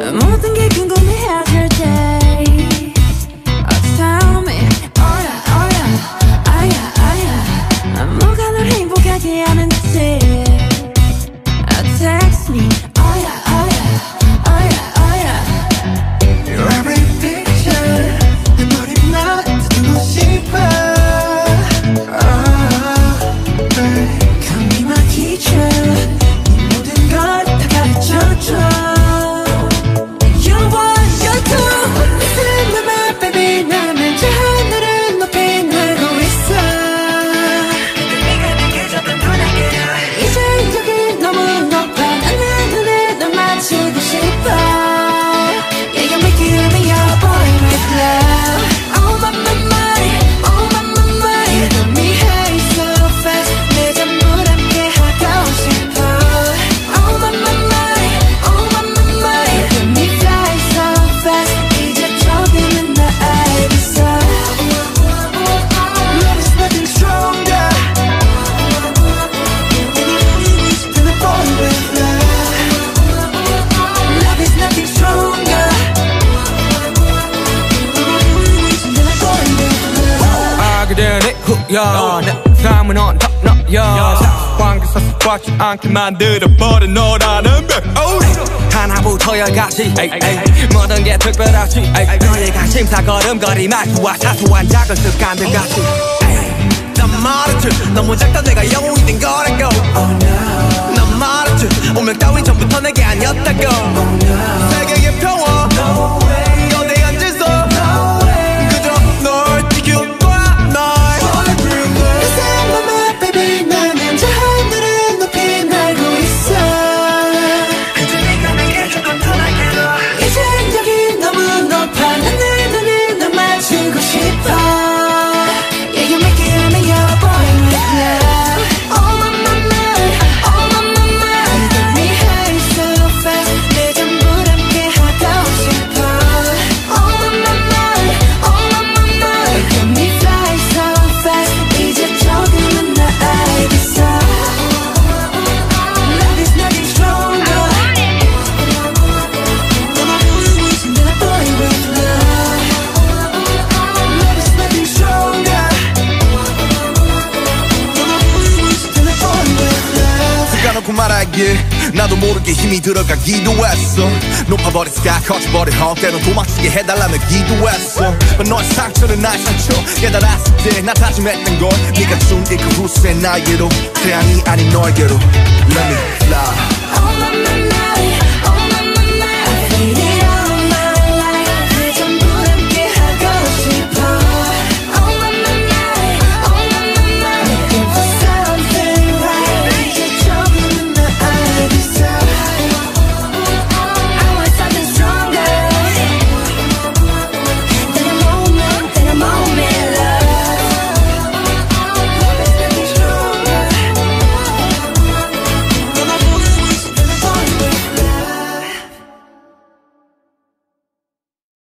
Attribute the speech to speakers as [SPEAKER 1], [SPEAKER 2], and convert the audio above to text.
[SPEAKER 1] 모든 게 궁금해하실 때 Tell me oh yeah oh yeah 아야 아야 뭐가 널 행복하게 하는지 Text me oh yeah oh yeah oh yeah oh yeah
[SPEAKER 2] Your every picture 내 머리만 듣고 싶어
[SPEAKER 1] Call me my teacher 이 모든 걸 다 가르쳐줘
[SPEAKER 3] 내 삶은 언덕너여 상관계사 습관치 않게 만들어버린 너라는 백 하나부터 열까지 모든 게 특별하지 너의 관심사 걸음걸이 말투와 사소한 작은 습관들 같이 난 말했지 너무 작다 내가 영웅이 된 거라고 난 말했지 운명 따윈 전부터 내게 아니었다고 세계의 평화 너내 앉아서 그저 널 지키고 나도 모르게 힘이 들어가기도 했어 높아버린 스카 커져버린 헛 때론 도망치게 해달라며 기도했어 너의 상처는 나의 상처 깨달았을 때 나 다짐했던 건 네가 준 그 후세 나에게로 태양이 아닌 너에게로